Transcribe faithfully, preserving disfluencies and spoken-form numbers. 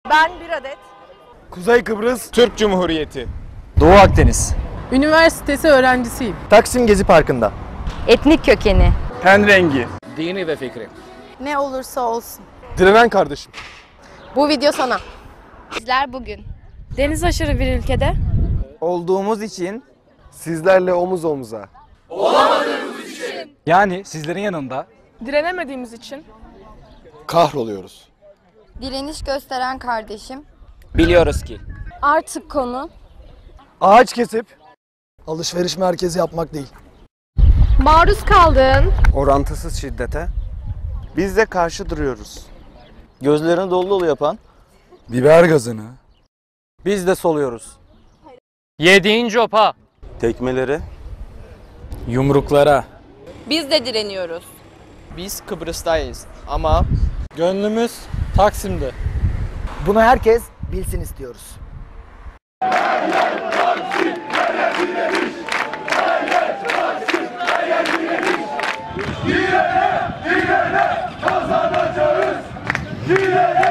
Ben bir adet. Kuzey Kıbrıs Türk Cumhuriyeti. Doğu Akdeniz. Üniversitesi öğrencisiyim. Taksim Gezi Parkı'nda. Etnik kökeni. Ten rengi. Dini ve fikri. Ne olursa olsun. Direnen kardeşim. Bu video sana. Bizler bugün deniz aşırı bir ülkede Olduğumuz için sizlerle omuz omuza. Yani sizlerin yanında Direnemediğimiz için Kahroluyoruz. direniş gösteren kardeşim Biliyoruz ki. artık konu Ağaç kesip alışveriş merkezi yapmak değil. Maruz kaldığın Orantısız şiddete Biz de karşı duruyoruz. gözlerini dolu dolu yapan biber gazını, biz de soluyoruz. Yediğin copa. Tekmeleri. Yumruklara. biz de direniyoruz. Biz Kıbrıs'tayız ama Gönlümüz Taksim'de. Bunu herkes bilsin istiyoruz. Yine, yine kazanacağız. Yine